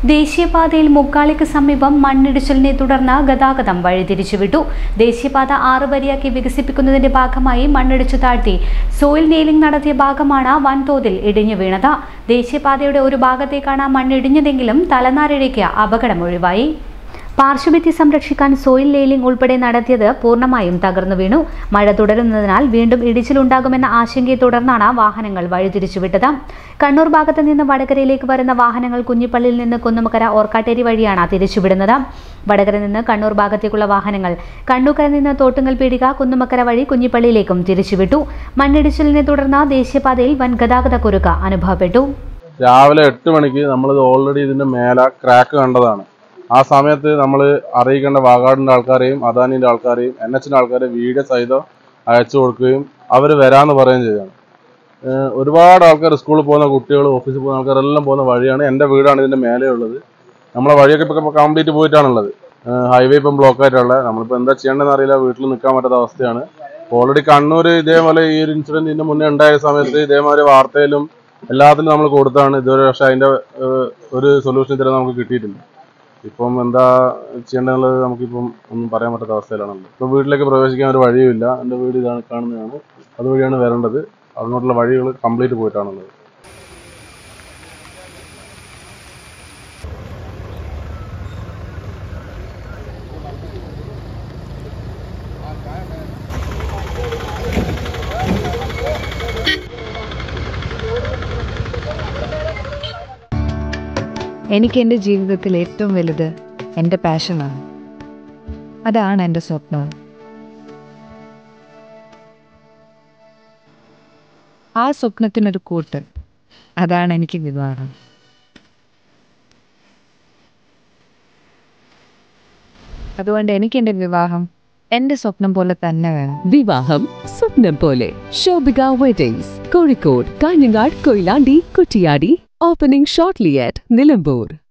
ദേശീയപാതയിൽ മുക്കാളിക്ക് സമീപം മണ്ണിടിച്ചിലിനെ തുടർന്ന് ഗതാഗതം വഴിതിരിച്ചുവിട്ടു. ദേശീയപാത 6 വരിയാക്കി വികസിപ്പിക്കുന്നതിന്റെ ഭാഗമായി മണ്ണിടിച്ചു താഴ്ത്തി സോയിൽ നെയിലിംഗ് നടത്തിയ ഭാഗമാണ് വൻതോതിൽ ഇടിഞ്ഞു വീണത്. ദേശീയപാതയുടെ ഒരു ഭാഗത്തേക്കാണ് മണ്ണിടിഞ്ഞതെങ്കിലും തലനാരിഴയ്ക്ക് അപകടം ഒഴിവായി. പാർശ്വഭിത്തി സംരക്ഷിക്കാൻ സോയിൽ നെയിലിംഗ് ഉൾപ്പെടെ നടത്തിയത് പൂർണ്ണമായും തകർന്നു വീണു. മഴ തുടരുന്നതിനാൽ വീണ്ടും ഇടിച്ചിലുണ്ടാകുമെന്ന ആശങ്കയെ തുടർന്നാണ് വാഹനങ്ങൾ വഴിതിരിച്ചുവിട്ടത്. കണ്ണൂർ ഭാഗത്ത് നിന്ന് വടകരയിലേക്ക് വരുന്ന വാഹനങ്ങൾ കുഞ്ഞിപ്പള്ളിയിൽ നിന്ന് കുന്നുമക്കര ഓർക്കാട്ടേരി വഴിയാണ് തിരിച്ചുവിടുന്നത്. വടകര നിന്ന് കണ്ണൂർ ഭാഗത്തേക്കുള്ള വാഹനങ്ങൾ കണ്ണൂക്കര നിന്ന് തോട്ടുങ്ങൽ പീടിക കുന്നുമക്കര വഴി കുഞ്ഞിപ്പള്ളിയിലേക്കും തിരിച്ചുവിട്ടു. മണ്ണിടിച്ചിലിനെ തുടർന്ന് ദേശീയപാതയിൽ വൻ ഗതാഗത കുരുക്ക് അനുഭവപ്പെട്ടു. രാവിലെ 8 മണിക്ക് നമ്മൾ ഓൾറെഡി ഇതിന്റെ മേലെ ക്രാക്ക് കണ്ടതാണ്. ആ സമയത്ത് നമ്മൾ അറിയിക്കേണ്ട വാഗാടിൻ്റെ ആൾക്കാരെയും അദാനിൻ്റെ ആൾക്കാരെയും NHന്റെ ആൾക്കാരെയും വീഡിയോ സഹിതം അയച്ചു കൊടുക്കുകയും അവർ വരാമെന്ന് പറയുകയും ചെയ്തതാണ്. ഒരുപാട് ആൾക്കാർ സ്കൂളിൽ പോകുന്ന കുട്ടികൾ, ഓഫീസിൽ പോകുന്ന ആൾക്കാരെല്ലാം പോകുന്ന വഴിയാണ്. എൻ്റെ വീടാണ് ഇതിൻ്റെ മേലെ ഉള്ളത്. നമ്മളെ വഴിയൊക്കെ ഇപ്പോൾ കംപ്ലീറ്റ് പോയിട്ടാണുള്ളത്. ഹൈവേ ഇപ്പം ബ്ലോക്ക് ആയിട്ടുള്ളത്. നമ്മളിപ്പോൾ എന്താ ചെയ്യേണ്ടതെന്ന് അറിയില്ല. വീട്ടിൽ നിൽക്കാൻ പറ്റാത്ത അവസ്ഥയാണ്. ഓൾറെഡി കണ്ണൂർ ഇതേപോലെ ഈ ഒരു ഇൻസിഡൻറ്റ് ഇതിൻ്റെ മുന്നേ ഉണ്ടായ സമയത്ത് ഇതേമാതിരി വാർത്തയിലും എല്ലാത്തിലും നമ്മൾ കൊടുത്താണ് ഇതുവരെ. പക്ഷേ അതിൻ്റെ ഒരു സൊല്യൂഷൻ ഇതുവരെ നമുക്ക് കിട്ടിയിട്ടില്ല. ഇപ്പം എന്താ ചെയ്യേണ്ടതെന്നുള്ളത് നമുക്കിപ്പം ഒന്നും പറയാൻ പറ്റാത്ത അവസ്ഥയിലാണല്ലോ. ഇപ്പോൾ വീട്ടിലേക്ക് പ്രവേശിക്കാൻ ഒരു വഴിയുമില്ല. എൻ്റെ വീട് ഇതാണ് കാണുന്നതാണ്. അതുവഴിയാണ് വരേണ്ടത്. അതിനോട്ടുള്ള വഴികൾ കംപ്ലീറ്റ് പോയിട്ടാണുള്ളത്. എനിക്ക് എൻ്റെ ജീവിതത്തിൽ ഏറ്റവും വലുത് എൻ്റെ പാഷനാണ്. അതാണ് എൻ്റെ സ്വപ്നം. ആ സ്വപ്നത്തിനൊരു കൂട്ട്, അതാണ് എനിക്ക് വിവാഹം. അതുകൊണ്ട് എനിക്ക് എൻ്റെ വിവാഹം എൻ്റെ സ്വപ്നം പോലെ തന്നെ വേണം. വിവാഹം സ്വപ്നം പോലെ. Shobhika weddings, Kozhikode, Kanhangad, Koyilandy, Kuttiady. Opening shortly at Nilambur.